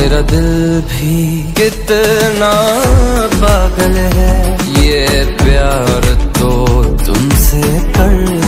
मेरा दिल भी कितना पागल है, ये प्यार तो तुमसे कर